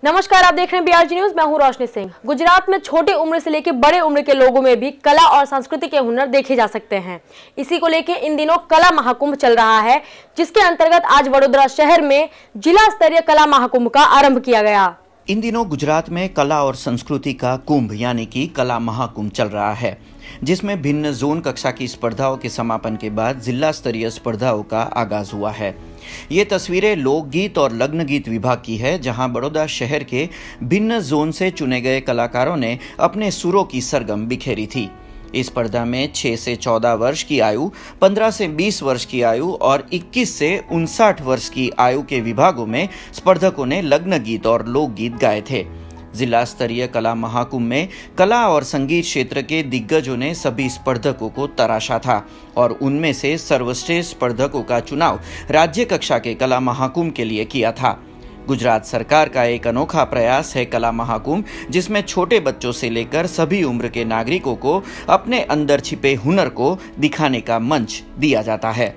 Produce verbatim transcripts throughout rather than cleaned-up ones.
नमस्कार, आप देख रहे हैं बीआरजी न्यूज। मैं हूं रोशनी सिंह। गुजरात में छोटी उम्र से लेकर बड़े उम्र के लोगों में भी कला और संस्कृति के हुनर देखे जा सकते हैं। इसी को लेकर इन दिनों कला महाकुंभ चल रहा है, जिसके अंतर्गत आज वडोदरा शहर में जिला स्तरीय कला महाकुंभ का आरंभ किया गया। इन दिनों गुजरात में कला और संस्कृति का कुंभ यानी कि कला महाकुंभ चल रहा है, जिसमें भिन्न जोन कक्षा की स्पर्धाओं के समापन के बाद जिला स्तरीय स्पर्धाओं का आगाज हुआ है। ये तस्वीरें लोकगीत और लग्न गीत विभाग की है, जहां बड़ौदा शहर के भिन्न जोन से चुने गए कलाकारों ने अपने सुरों की सरगम बिखेरी थी। इस स्पर्धा में छह से चौदह वर्ष की आयु, पंद्रह से बीस वर्ष की आयु और इक्कीस से उनसठ वर्ष की आयु के विभागों में स्पर्धकों ने लग्न गीत और लोकगीत गाए थे। जिला स्तरीय कला महाकुंभ में कला और संगीत क्षेत्र के दिग्गजों ने सभी स्पर्धकों को तराशा था और उनमें से सर्वश्रेष्ठ स्पर्धकों का चुनाव राज्य कक्षा के कला महाकुंभ के लिए किया था। गुजरात सरकार का एक अनोखा प्रयास है कला महाकुंभ, जिसमें छोटे बच्चों से लेकर सभी उम्र के नागरिकों को अपने अंदर छिपे हुनर को दिखाने का मंच दिया जाता है।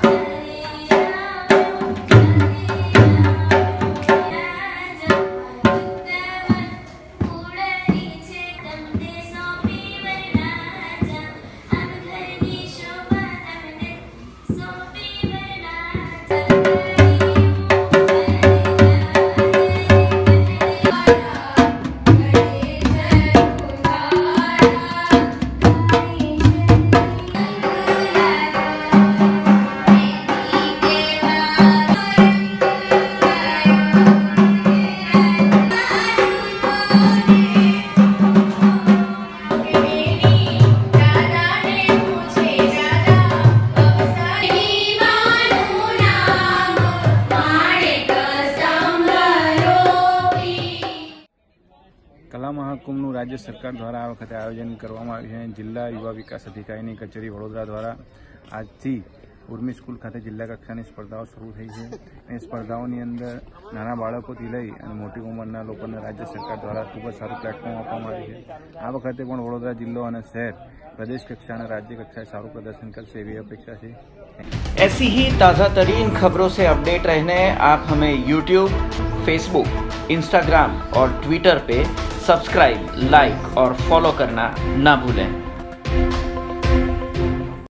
कला महाकुंभનું राज्य सरकार द्वारा आ वखતે आयोजन કરવામાં આવ્યું છે। जिला युवा विकास अधिकारी कचेरी वडोदरा द्वारा આજથી ઉર્મી સ્કૂલ ખાતે જિલ્લા કક્ષાની સ્પર્ધાઓ શરૂ થઈ છે। એ સ્પર્ધાઓની અંદર નાના બાળકોથી લઈ અને મોટી ઉંમરના લોકોને રાજ્ય સરકાર દ્વારા ખૂબ જ સારું પ્લેટફોર્મ આપવામાં આવ્યું છે। આ વખતે પણ વડોદરા જિલ્લો અને શહેર प्रदेश कक्षा और राज्य कक्षा सारू प्रदर्शन करશે એવી अपेक्षा है। ऐसी ही ताज़ा तरीन खबरों से अपडेट रहने आप हमें यूट्यूब, फेसबुक, इंस्टाग्राम और ट्विटर पे सब्सक्राइब, लाइक और फॉलो करना ना भूलें।